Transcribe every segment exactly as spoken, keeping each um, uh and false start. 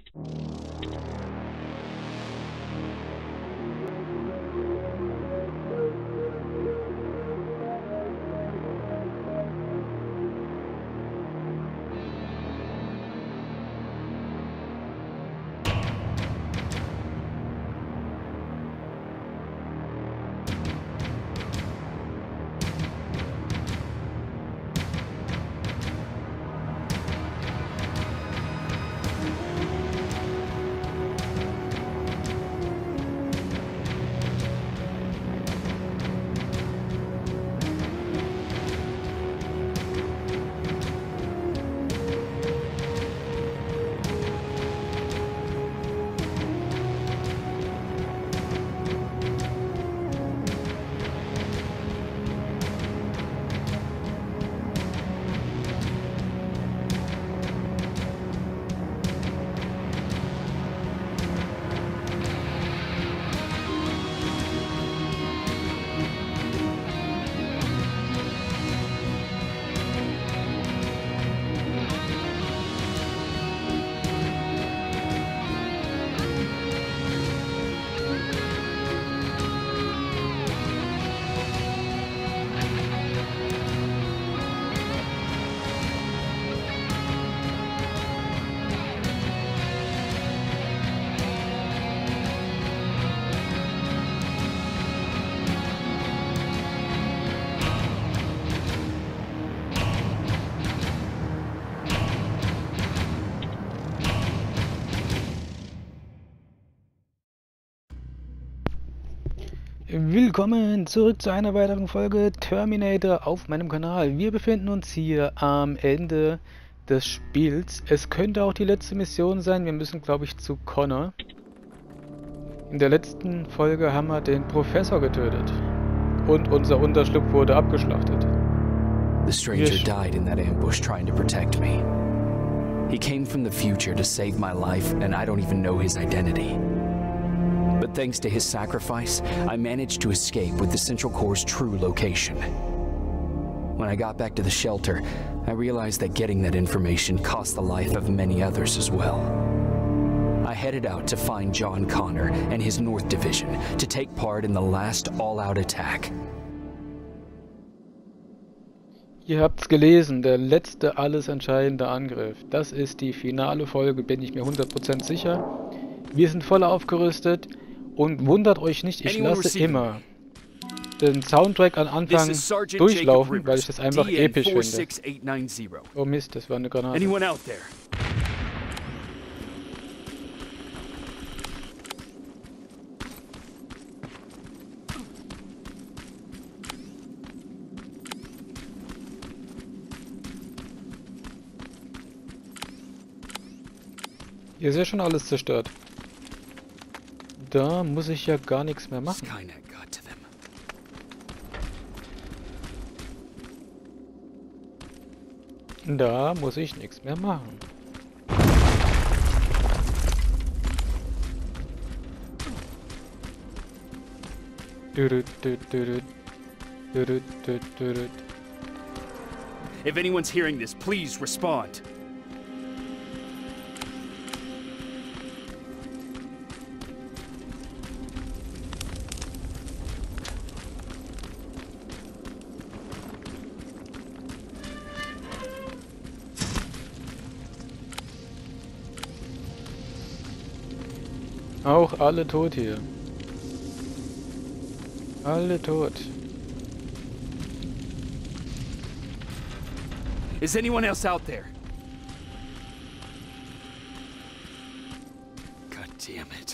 Willkommen zurück zu einer weiteren Folge Terminator auf meinem Kanal. Wir befinden uns hier am Ende des Spiels. Es könnte auch die letzte Mission sein. Wir müssen, glaube ich, zu Connor. In der letzten Folge haben wir den Professor getötet. Und unser Unterschlupf wurde abgeschlachtet. The stranger died in that ambush trying to protect me. He came from the future to save my life, and I don't even know his identity. But thanks to his sacrifice, I managed to escape with the Central Core's true location. When I got back to the shelter, I realized that getting that information cost the life of many others as well. I headed out to find John Connor and his North Division to take part in the last all-out attack. Ihr habt's gelesen, der letzte, alles entscheidende Angriff. Das ist die finale Folge, bin ich mir hundert Prozent sicher. Wir sind voll aufgerüstet und wundert euch nicht, ich lasse immer den Soundtrack am Anfang durchlaufen, weil ich das einfach episch finde. Oh Mist, das war eine Granate. Hier ist ja schon alles zerstört. Da muss ich ja gar nichts mehr machen. Da muss ich nichts mehr machen. If anyone's hearing this, please respond. Auch alle tot hier. Alle tot. Is anyone else out there? God damn it.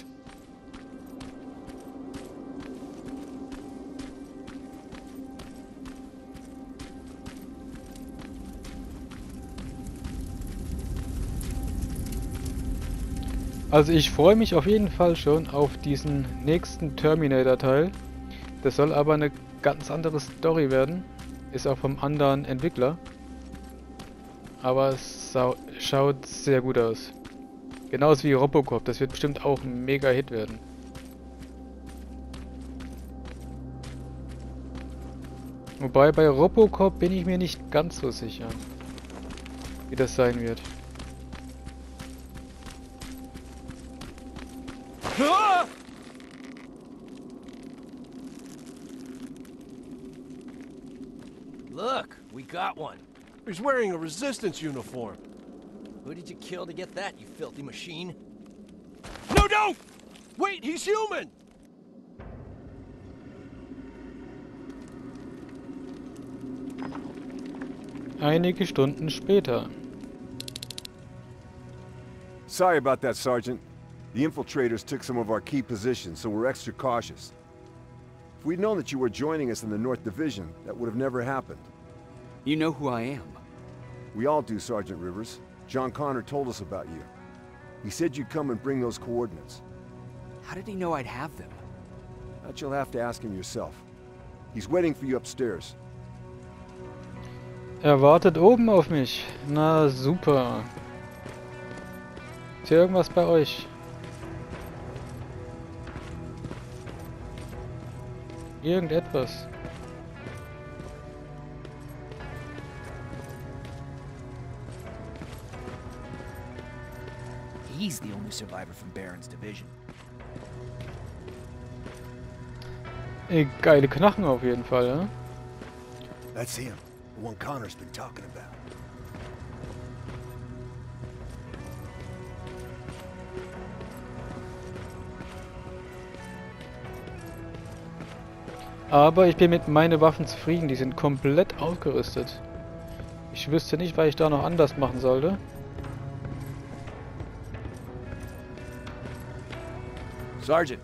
Also ich freue mich auf jeden Fall schon auf diesen nächsten Terminator-Teil. Das soll aber eine ganz andere Story werden. Ist auch vom anderen Entwickler. Aber es schaut sehr gut aus. Genauso wie Robocop. Das wird bestimmt auch ein Mega-Hit werden. Wobei bei Robocop bin ich mir nicht ganz so sicher, wie das sein wird. Look, we got one. He's wearing a resistance uniform. Who did you kill to get that, you filthy machine? No, don't! Wait, he's human! Einige Stunden später. Sorry about that, Sergeant. The infiltrators took some of our key positions, so we're extra cautious. If we'd known that you were joining us in the North Division, that would have never happened. You know who I am. We all do, Sergeant Rivers. John Connor told us about you. He said you'd come and bring those coordinates. How did he know I'd have them? That you'll have to ask him yourself. He's waiting for you upstairs. Er wartet oben auf mich. Na super. Ist hier irgendwas bei euch? Irgendetwas. He's the only survivor from Baron's division. Ey, geile Knochen auf jeden Fall, ja? That's him. The one Connor's been talking about. Aber ich bin mit meinen Waffen zufrieden, die sind komplett ausgerüstet. Ich wüsste nicht, was ich da noch anders machen sollte. Sergeant.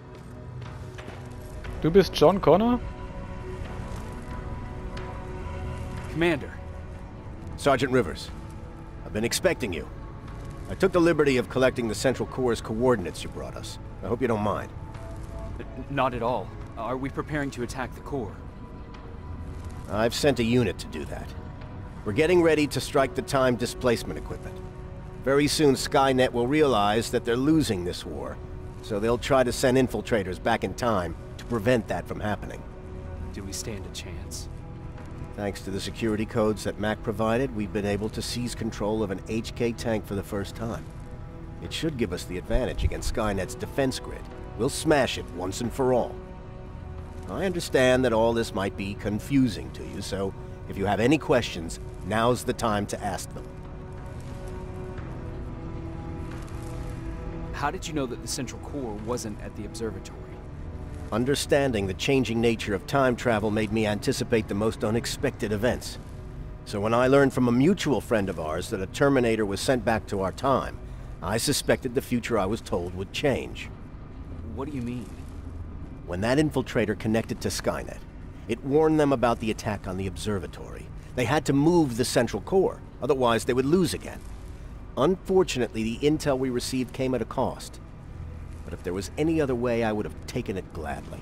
Du bist John Connor? Commander. Sergeant Rivers. I've been expecting you. I took the liberty of collecting the Central Corps' coordinates you brought us. I hope you don't mind. Not at all. Are we preparing to attack the Corps? I've sent a unit to do that. We're getting ready to strike the time displacement equipment. Very soon Skynet will realize that they're losing this war, so they'll try to send infiltrators back in time to prevent that from happening. Do we stand a chance? Thanks to the security codes that Mac provided, we've been able to seize control of an H K tank for the first time. It should give us the advantage against Skynet's defense grid. We'll smash it once and for all. I understand that all this might be confusing to you, so if you have any questions, now's the time to ask them. How did you know that the Central Corps wasn't at the observatory? Understanding the changing nature of time travel made me anticipate the most unexpected events. So when I learned from a mutual friend of ours that a Terminator was sent back to our time, I suspected the future I was told would change. What do you mean? When that infiltrator connected to Skynet, it warned them about the attack on the observatory. They had to move the Central Corps, otherwise they would lose again. Unfortunately, the intel we received came at a cost. But if there was any other way, I would have taken it gladly.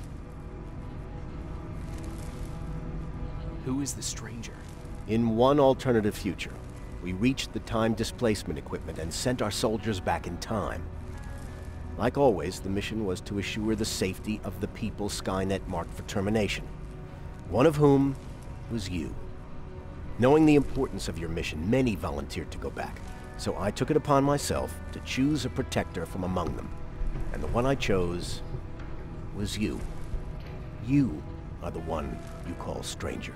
Who is the stranger? In one alternative future, we reached the time displacement equipment and sent our soldiers back in time. Like always, the mission was to assure the safety of the people Skynet marked for termination, one of whom was you. Knowing the importance of your mission, many volunteered to go back, so I took it upon myself to choose a protector from among them. And the one I chose was you. You are the one you call stranger.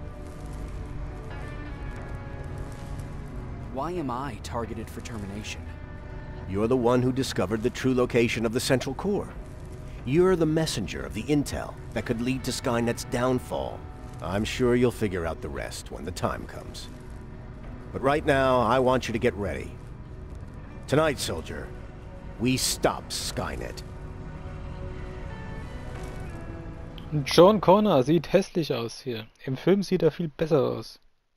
Why am I targeted for termination? You're the one who discovered the true location of the Central Corps. You're the messenger of the intel that could lead to Skynet's downfall. I'm sure you'll figure out the rest when the time comes. But right now, I want you to get ready. Tonight, soldier, we stop Skynet. John Connor sieht hässlich aus hier. Im Film sieht er viel besser aus.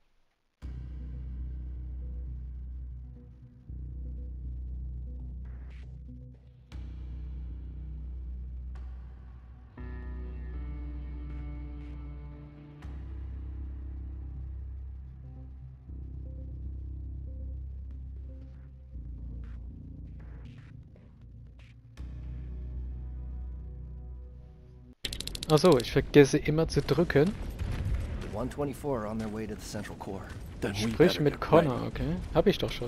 Achso, ich vergesse immer zu drücken. The one twenty-four are on their way to the Central Corps. Sprich mit Connor, okay? Hab ich doch schon.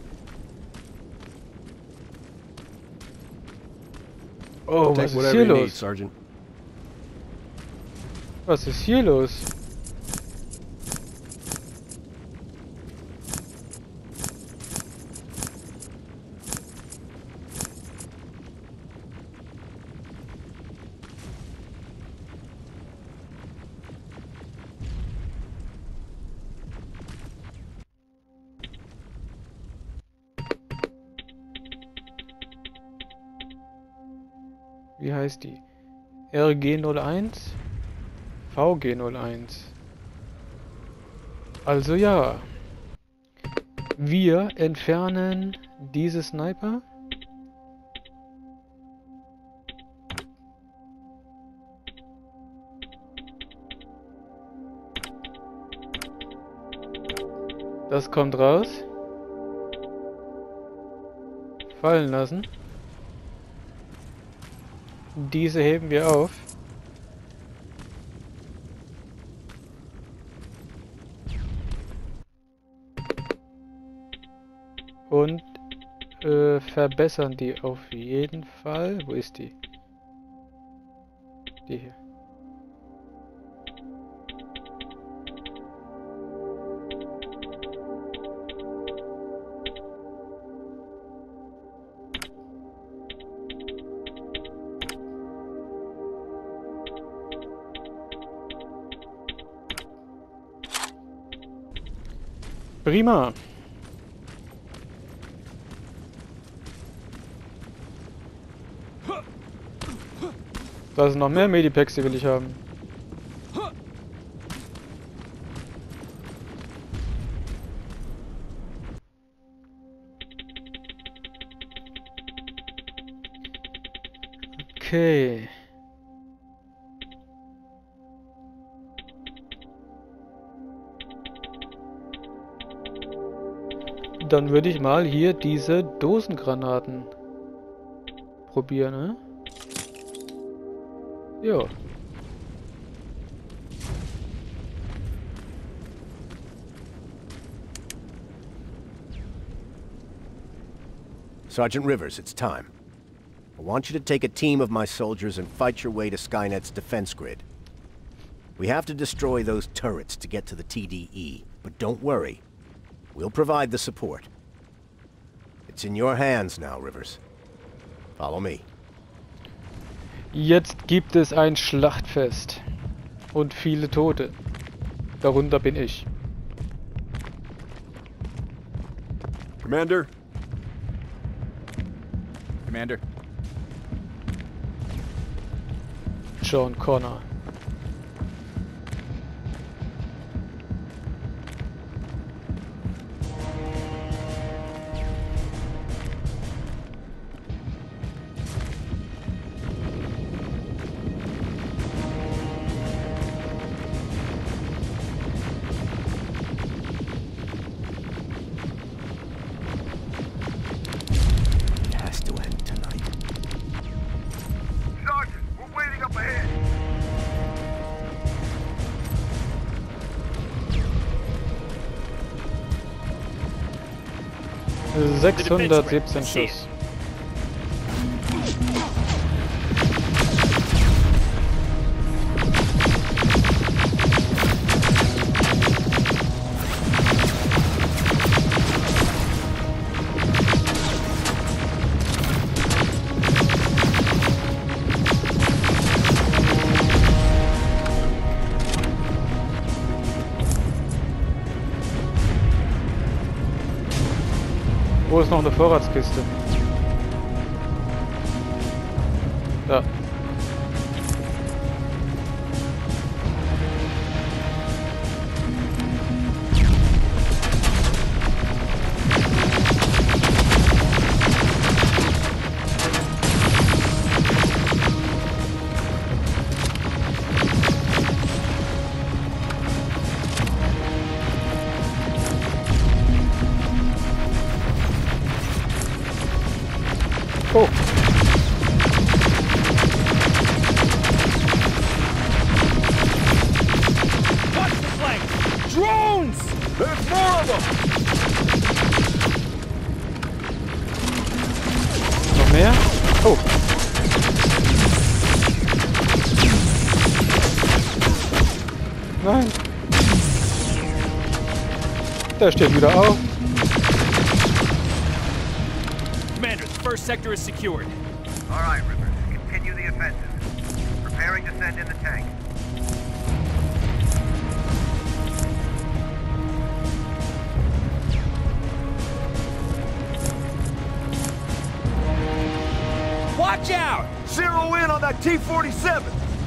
Oh, was ist hier los? Sergeant. Was ist hier los? Wie heißt die? R G null eins? V G null eins. Also ja. Wir entfernen diese Sniper. Das kommt raus. Fallen lassen. Diese heben wir auf. Und äh, verbessern die auf jeden Fall. Wo ist die? Die hier. Prima. Da sind noch mehr Medipacks, die will ich haben. Okay. Dann würde ich mal hier diese Dosengranaten probieren, ne? Ja. Sergeant Rivers, it's time. I want you to take a team of my soldiers and fight your way to Skynet's defense grid. We have to destroy those turrets to get to the T D E, but don't worry. We'll provide the support. It's in your hands now, Rivers. Follow me. Jetzt gibt es ein Schlachtfest. Und viele Tote. Darunter bin ich. Commander? Commander. John Connor. sechshundertsiebzehn Schuss. Wo ist noch eine Vorratskiste? Da. Oh. Watch the flank! Drones! There's more of them! Noch mehr? Oh. Nein. Der steht wieder auf. Commander, the first sector is secured. All right, Rivers. Continue the offensive. Preparing to send in the tank. Watch out! Zero in on that T forty-seven!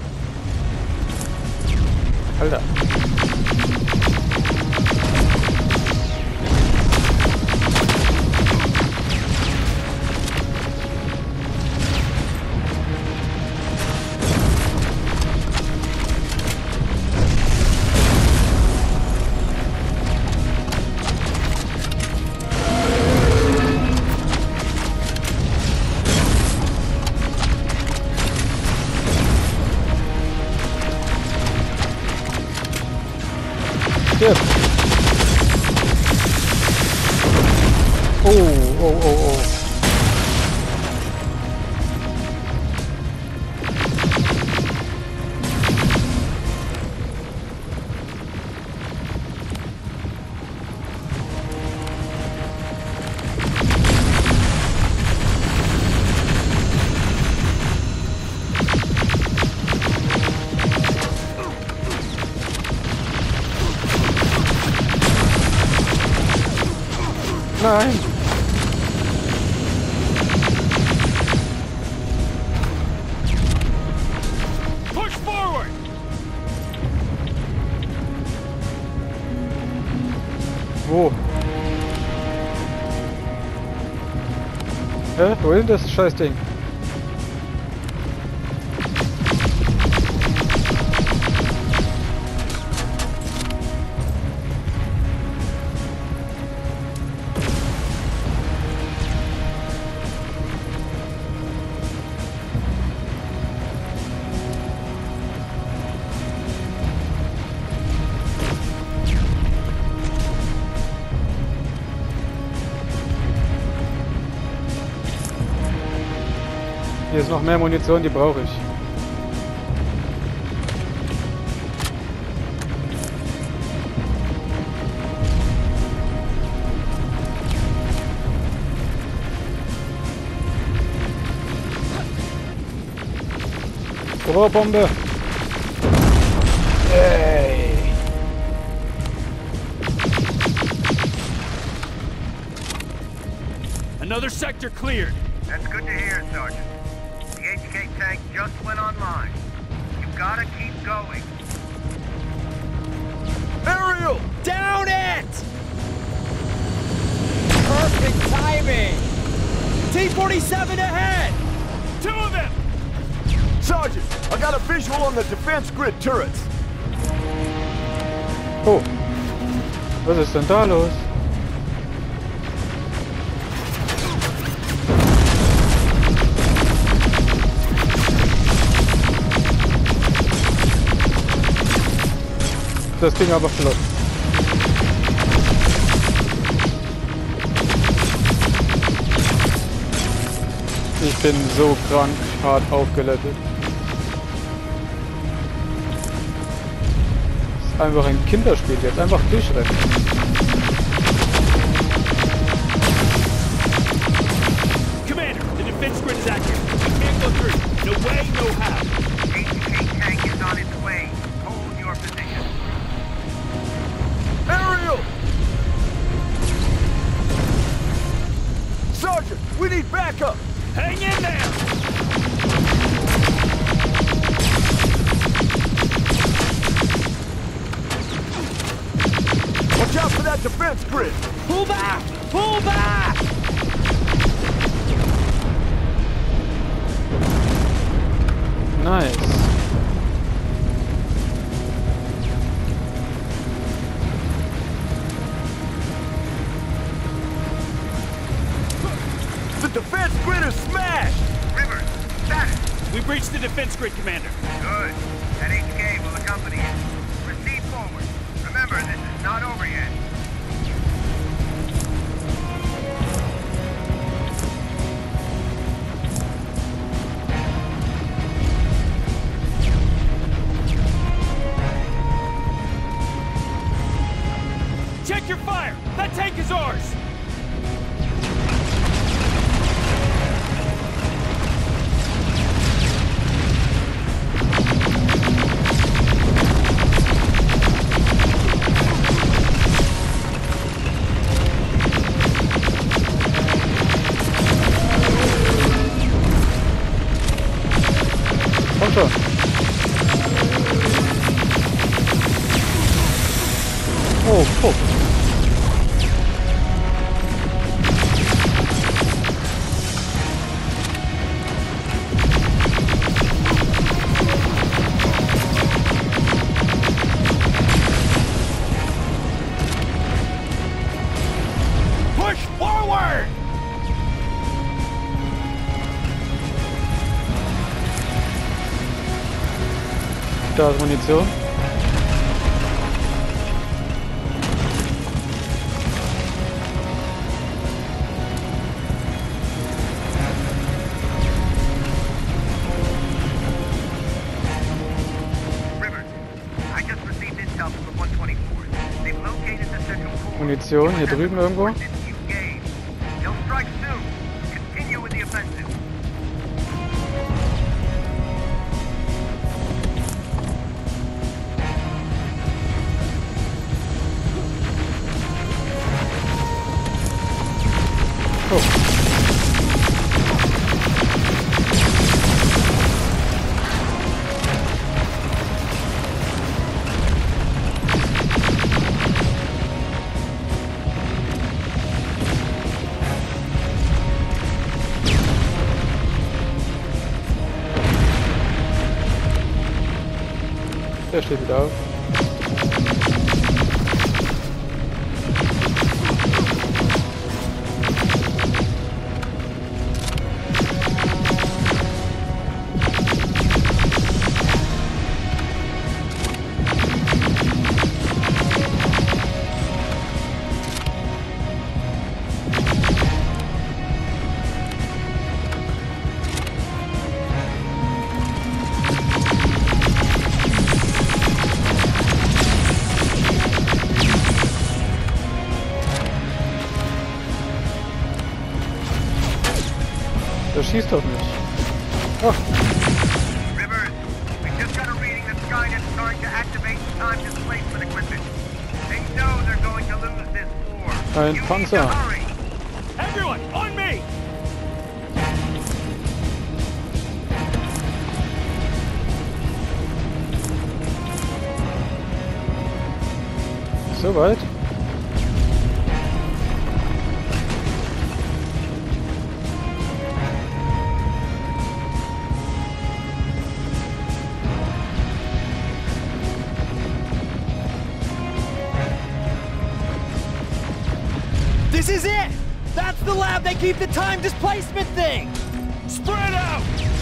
Alter. Stirb. Oh, oh, oh, oh. Nein! Push forward! Wo? Hä? Wohin das Scheißding? Hier ist noch mehr Munition, die brauche ich. Rohrbombe! Ey! Another sector cleared. That's good to hear, Sergeant. The H K tank just went online. You've gotta keep going. Aerial! Down it! Perfect timing! T forty-seven ahead! Two of them! Sergeant, I got a visual on the defense grid turrets. Oh. Was ist denn da los? Das ging aber flott. Ich bin so krank hart aufgelettet. Das ist einfach ein Kinderspiel jetzt. Einfach durchrennen. Commander, the defense grid is active. We can't go through. No way, no how. H K tank is on its way. Hold your position. Aerial! Sergeant, we need backup! Hang in there! Watch out for that defense grid! Pull back! Pull back! Nice. The defense grid is smashed! Rivers, status. We breached the defense grid, Commander. Good. That H K will accompany you. Proceed forward. Remember, this is not over yet. Check your fire! That tank is ours! runter. Oh, oh. Push forward! Da ist Munition. Munition, hier drüben irgendwo. Oh. Der steht wieder auf. Der schießt doch nicht. Oh. Rivers, we just got a reading that Skynet's starting to activate time displacement equipment. They know they're going to lose this war. Ein Panzer. Everyone, on me! Soweit. This is it! That's the lab they keep the time displacement thing! Spread out!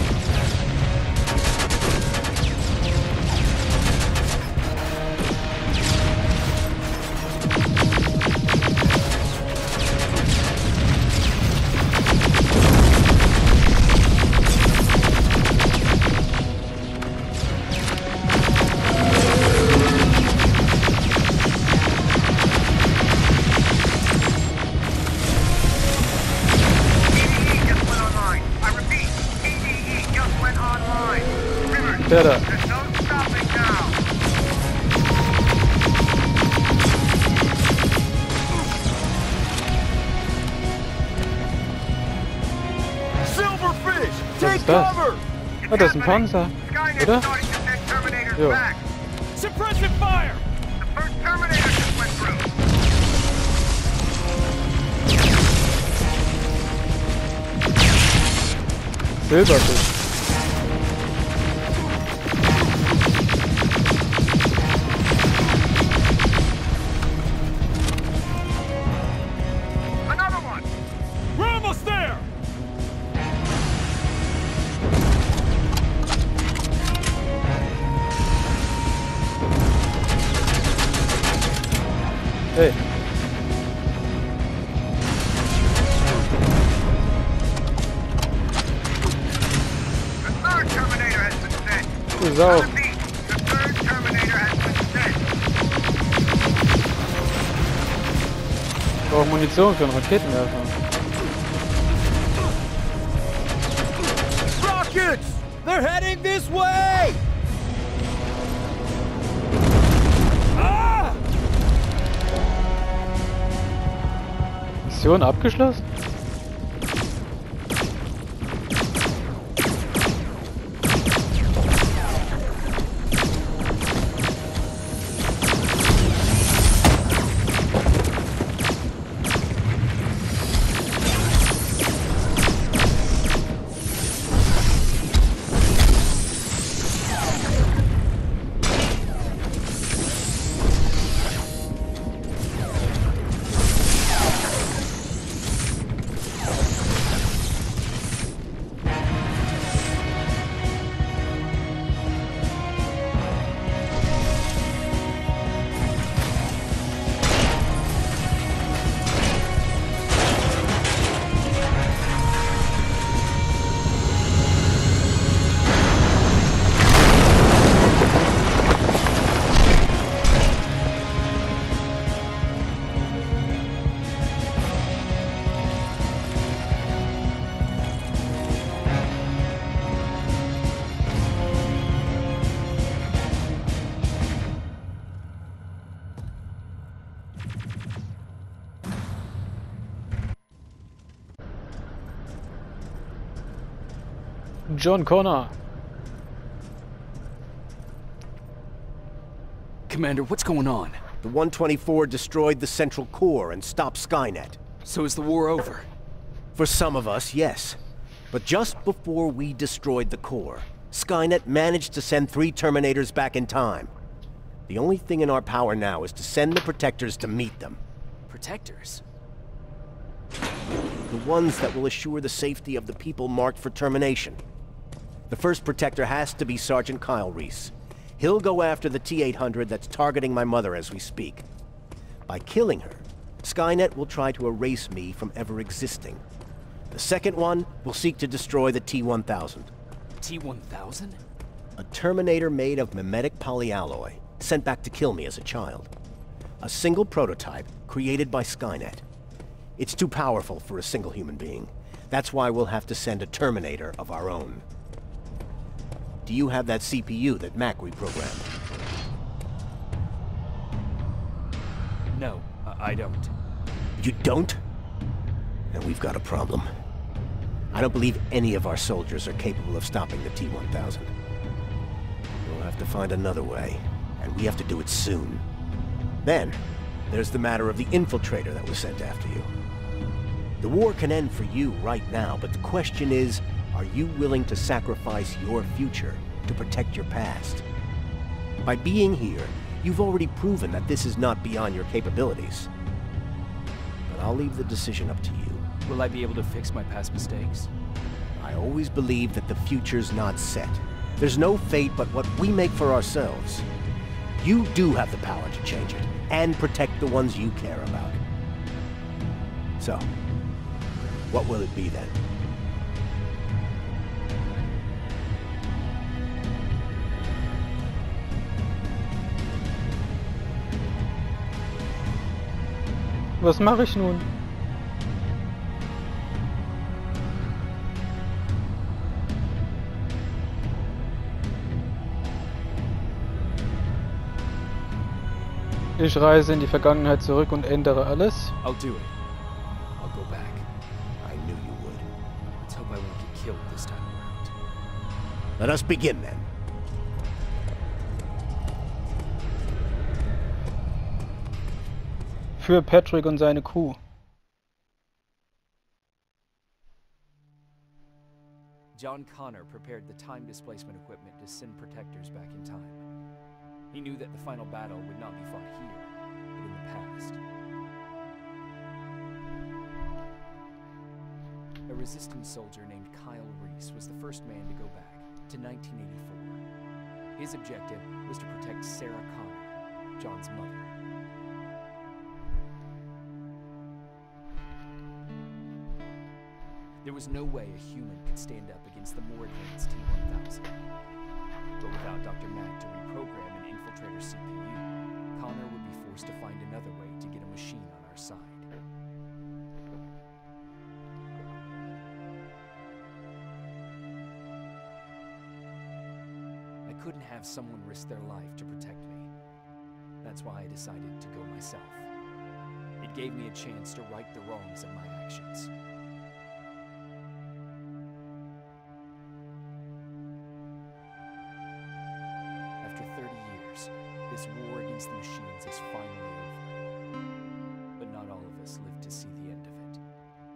Der da. There's no stopping now. Silverfish! Was Take ist das? cover! Ah, das ist ein Panzer, Skynet's oder? starting to send Terminators Jo. back. Suppression fire! The first Terminator just went through. Silberfisch. Another one. We're almost there! Hey. The third Terminator has been sent. Du I Sau. repeat, the third Terminator has been sent. Ich brauche Munition für einen Raketenwerfer. Rockets! They're heading this way! Ah! Mission abgeschlossen? John Connor. Commander, what's going on? The one twenty-four destroyed the central core and stopped Skynet. So is the war over? For some of us, yes. But just before we destroyed the core, Skynet managed to send three Terminators back in time. The only thing in our power now is to send the Protectors to meet them. Protectors? The ones that will assure the safety of the people marked for termination. The first Protector has to be Sergeant Kyle Reese. He'll go after the T eight hundred that's targeting my mother as we speak. By killing her, Skynet will try to erase me from ever existing. The second one will seek to destroy the T one thousand. T one thousand? A Terminator made of mimetic polyalloy, sent back to kill me as a child. A single prototype created by Skynet. It's too powerful for a single human being. That's why we'll have to send a Terminator of our own. Do you have that C P U that Mac reprogrammed? No, I, I don't. You don't? Then we've got a problem. I don't believe any of our soldiers are capable of stopping the T one thousand. We'll have to find another way, and we have to do it soon. Then, there's the matter of the infiltrator that was sent after you. The war can end for you right now, but the question is, are you willing to sacrifice your future to protect your past? By being here, you've already proven that this is not beyond your capabilities. But I'll leave the decision up to you. Will I be able to fix my past mistakes? I always believe that the future's not set. There's no fate but what we make for ourselves. You do have the power to change it, and protect the ones you care about. So, what will it be then? Was mache ich nun? Ich reise in die Vergangenheit zurück und ändere alles. I'll do it. I'll go back. I knew you would. Let's hope I won't get killed this time around. Let us begin then. Für Patrick und seine Crew. John Connor prepared the time displacement equipment to send Protectors back in time. He knew that the final battle would not be fought here, but in the past. A resistance soldier named Kyle Reese was the first man to go back to nineteen eighty-four. His objective was to protect Sarah Connor, John's mother. There was no way a human could stand up against the more advanced T one thousand. But without Doctor Mack to reprogram an infiltrator C P U, Connor would be forced to find another way to get a machine on our side. I couldn't have someone risk their life to protect me. That's why I decided to go myself. It gave me a chance to right the wrongs of my actions. After thirty years, this war against the machines is finally over. But not all of us lived to see the end of it.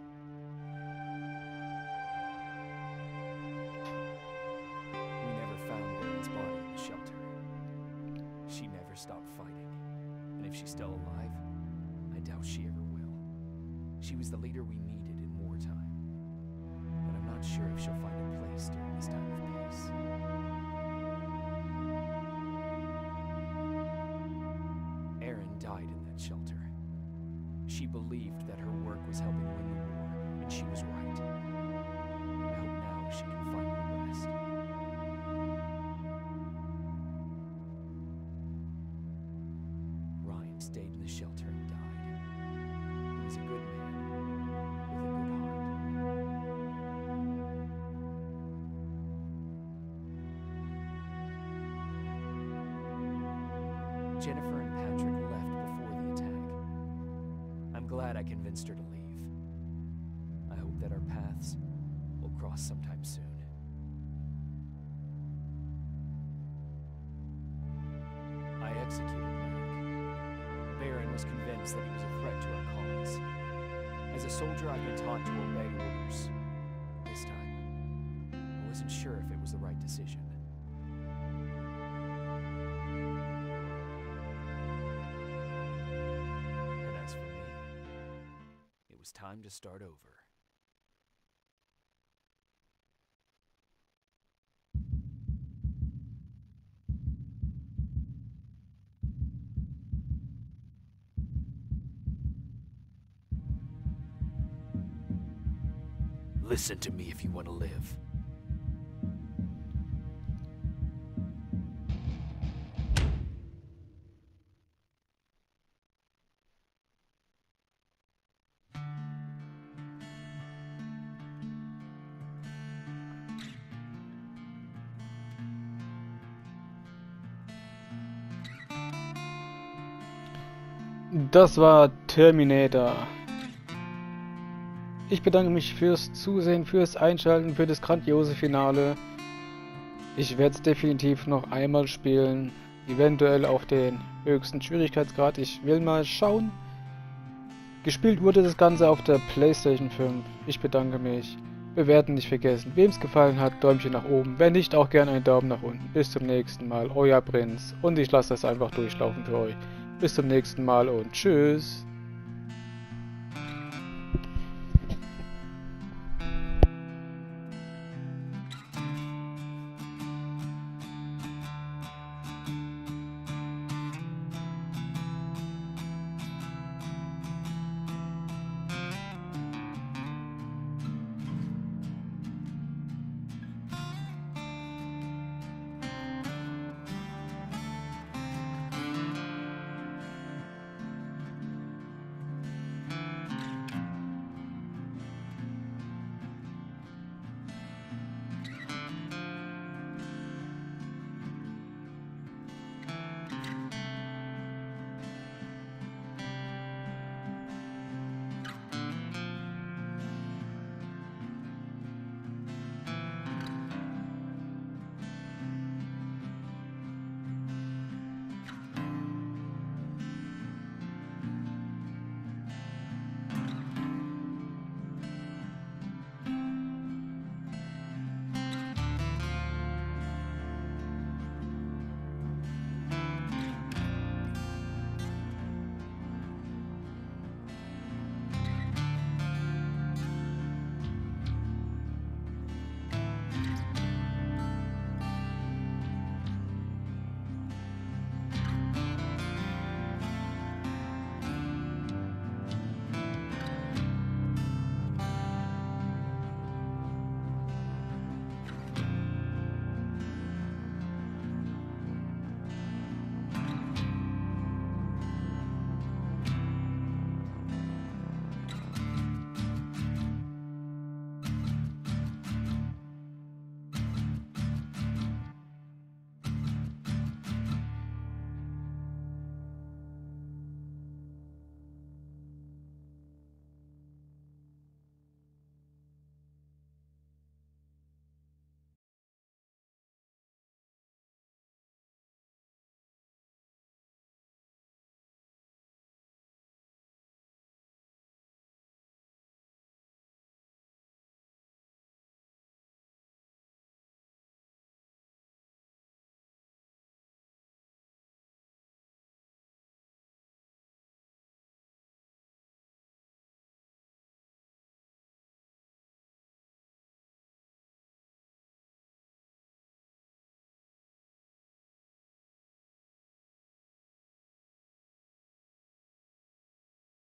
We never found Erin's body in the shelter. She never stopped fighting. And if she's still alive, I doubt she ever will. She was the leader we needed in wartime. But I'm not sure if she'll find a place during this time of peace. Erin died in that shelter. She believed that her work was helping win the war, and she was right. I hope now she can finally rest. Ryan stayed in the shelter and died. He was a good man, with a good heart. Jennifer and Patrick left before the attack. I'm glad I convinced her to leave. I hope that our paths will cross sometime soon. was convinced that he was a threat to our cause. As a soldier, I've been taught to obey orders. This time, I wasn't sure if it was the right decision. And as for me, it was time to start over. Listen to me if you want to live. Das war Terminator. Ich bedanke mich fürs Zusehen, fürs Einschalten, für das grandiose Finale. Ich werde es definitiv noch einmal spielen. Eventuell auf den höchsten Schwierigkeitsgrad. Ich will mal schauen. Gespielt wurde das Ganze auf der PlayStation fünf. Ich bedanke mich. Bewerten nicht vergessen. Wem es gefallen hat, Däumchen nach oben. Wenn nicht, auch gerne einen Daumen nach unten. Bis zum nächsten Mal. Euer Prinz. Und ich lasse das einfach durchlaufen für euch. Bis zum nächsten Mal und tschüss.